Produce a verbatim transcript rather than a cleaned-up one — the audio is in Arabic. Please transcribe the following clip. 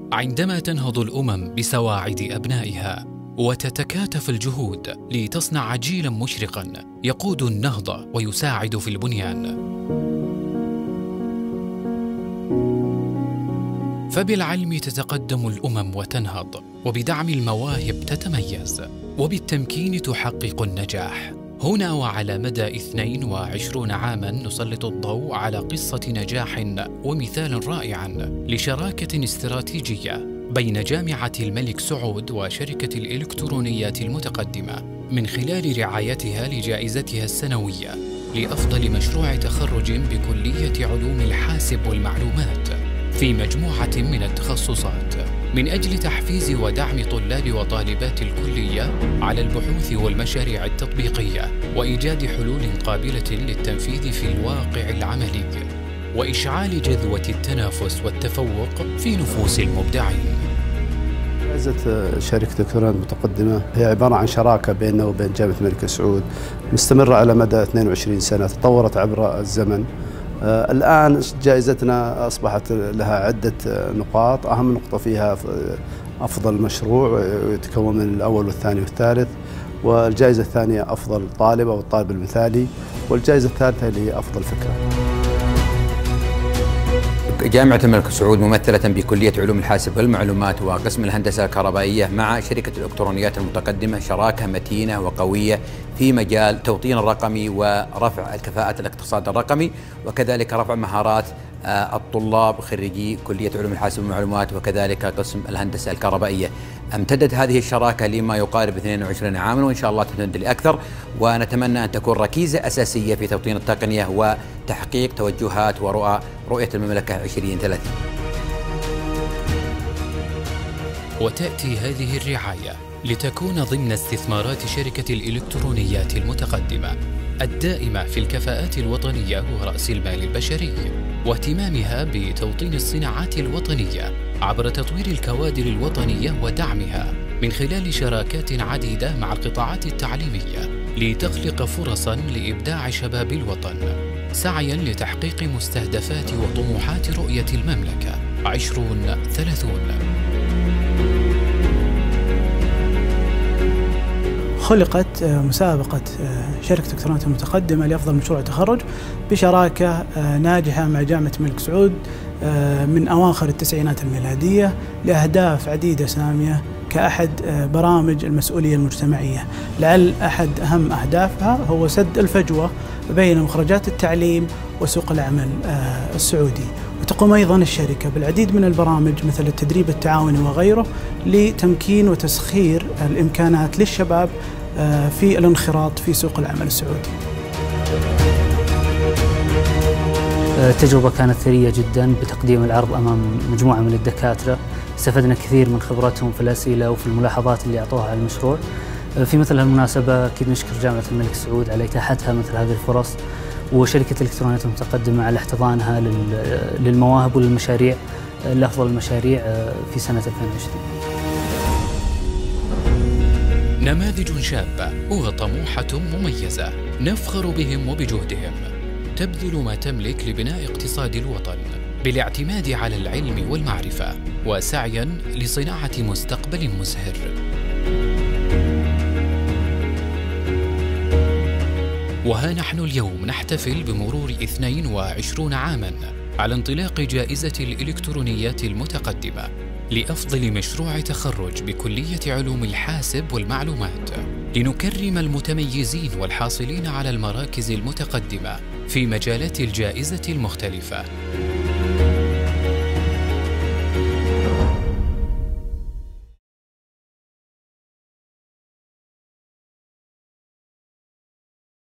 عندما تنهض الأمم بسواعد أبنائها وتتكاتف الجهود لتصنع جيلاً مشرقاً يقود النهضة ويساعد في البنيان. فبالعلم تتقدم الأمم وتنهض، وبدعم المواهب تتميز، وبالتمكين تحقق النجاح. هنا وعلى مدى اثنين وعشرين عاماً نسلط الضوء على قصة نجاح ومثال رائع لشراكة استراتيجية بين جامعة الملك سعود وشركة الإلكترونيات المتقدمة من خلال رعايتها لجائزتها السنوية لأفضل مشروع تخرج بكلية علوم الحاسب والمعلومات في مجموعة من التخصصات، من أجل تحفيز ودعم طلاب وطالبات الكلية على البحوث والمشاريع التطبيقية وإيجاد حلول قابلة للتنفيذ في الواقع العملي، وإشعال جذوة التنافس والتفوق في نفوس المبدعين. جائزة شركة الإلكترونيات المتقدمة هي عبارة عن شراكة بيننا وبين جامعة الملك سعود مستمرة على مدى اثنين وعشرين سنة، تطورت عبر الزمن. آه الآن جائزتنا أصبحت لها عدة نقاط، أهم نقطة فيها أفضل مشروع يتكون من الأول والثاني والثالث، والجائزة الثانية أفضل طالب أو الطالب المثالي، والجائزة الثالثة اللي هي أفضل فكرة. جامعة الملك سعود ممثلة بكلية علوم الحاسب والمعلومات وقسم الهندسة الكهربائية مع شركة الإلكترونيات المتقدمة شراكة متينة وقوية في مجال توطين الرقمي ورفع كفاءة الاقتصاد الرقمي، وكذلك رفع مهارات الطلاب خريجي كلية علوم الحاسب والمعلومات وكذلك قسم الهندسة الكهربائية. امتدت هذه الشراكة لما يقارب اثنين وعشرين عاما، وإن شاء الله تمتد لأكثر، ونتمنى أن تكون ركيزة أساسية في توطين التقنية وتحقيق توجهات ورؤى رؤية المملكة عشرين ثلاثين. وتأتي هذه الرعاية لتكون ضمن استثمارات شركة الإلكترونيات المتقدمة الدائمة في الكفاءات الوطنية ورأس المال البشري، واهتمامها بتوطين الصناعات الوطنية عبر تطوير الكوادر الوطنية ودعمها من خلال شراكات عديدة مع القطاعات التعليمية لتخلق فرصاً لإبداع شباب الوطن، سعياً لتحقيق مستهدفات وطموحات رؤية المملكة عشرون ثلاثون. خلقت مسابقة شركة الإلكترونيات المتقدمة لأفضل مشروع تخرج بشراكة ناجحة مع جامعة الملك سعود من أواخر التسعينات الميلادية لأهداف عديدة سامية كأحد برامج المسؤولية المجتمعية. لعل أحد أهم أهدافها هو سد الفجوة بين مخرجات التعليم وسوق العمل السعودي. وتقوم أيضا الشركة بالعديد من البرامج مثل التدريب التعاوني وغيره لتمكين وتسخير الإمكانات للشباب في الانخراط في سوق العمل السعودي. التجربة كانت ثرية جدا بتقديم العرض أمام مجموعة من الدكاترة، استفدنا كثير من خبرتهم في الأسئلة وفي الملاحظات اللي أعطوها على المشروع. في مثل هالمناسبة أكيد نشكر جامعة الملك سعود على إتاحتها مثل هذه الفرص، وشركة الإلكترونيات المتقدمة على احتضانها للمواهب وللمشاريع لأفضل المشاريع في سنة ألفين وعشرين. نماذج شابة وطموحة مميزة نفخر بهم وبجهدهم، تبذل ما تملك لبناء اقتصاد الوطن بالاعتماد على العلم والمعرفة وسعياً لصناعة مستقبل مزهر. وها نحن اليوم نحتفل بمرور اثنين وعشرين عاماً على انطلاق جائزة الإلكترونيات المتقدمة لأفضل مشروع تخرج بكلية علوم الحاسب والمعلومات، لنكرم المتميزين والحاصلين على المراكز المتقدمة في مجالات الجائزة المختلفة.